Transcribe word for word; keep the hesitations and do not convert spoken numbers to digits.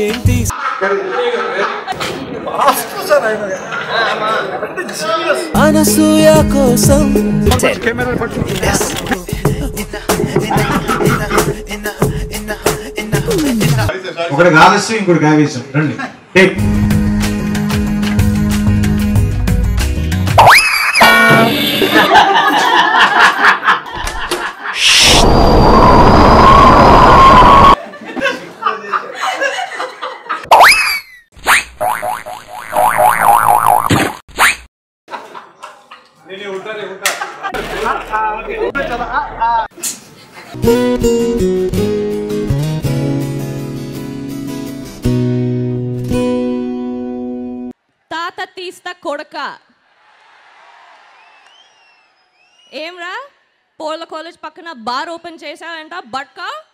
ఏంటి అనసూయ కోసం ఒకటి కావచ్చు ఇంకోటి కావేశం రండి తాత తీస్తా కొడక ఏమ్రా పోల కాలేజ్ పక్కన బార్ ఓపెన్ చేశావంట బట్కా